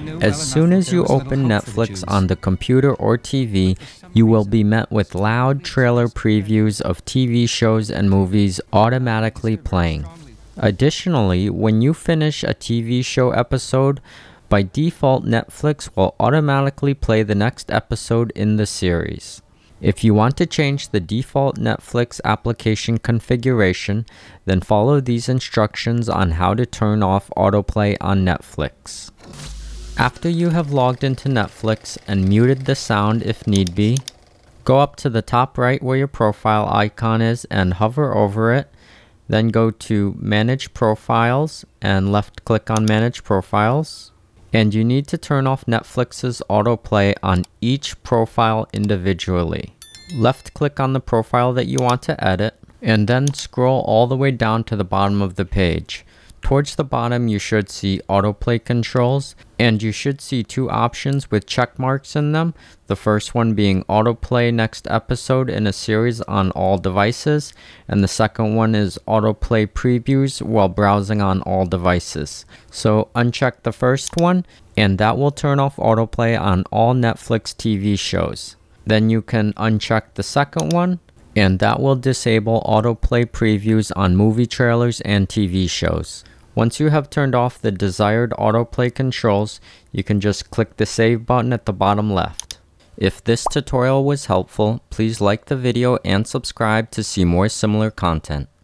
As soon as you open Netflix on the computer or TV, you will be met with loud trailer previews of TV shows and movies automatically playing. Additionally, when you finish a TV show episode, by default Netflix will automatically play the next episode in the series. If you want to change the default Netflix application configuration, then follow these instructions on how to turn off autoplay on Netflix. After you have logged into Netflix and muted the sound if need be, go up to the top right where your profile icon is and hover over it. Then go to Manage Profiles and left click on Manage Profiles. And you need to turn off Netflix's autoplay on each profile individually. Left click on the profile that you want to edit, and then scroll all the way down to the bottom of the page. Towards the bottom you should see autoplay controls, and you should see two options with check marks in them. The first one being autoplay next episode in a series on all devices, and the second one is autoplay previews while browsing on all devices. So uncheck the first one, and that will turn off autoplay on all Netflix TV shows. Then you can uncheck the second one, and that will disable autoplay previews on movie trailers and TV shows. Once you have turned off the desired autoplay controls, you can just click the save button at the bottom left. If this tutorial was helpful, please like the video and subscribe to see more similar content.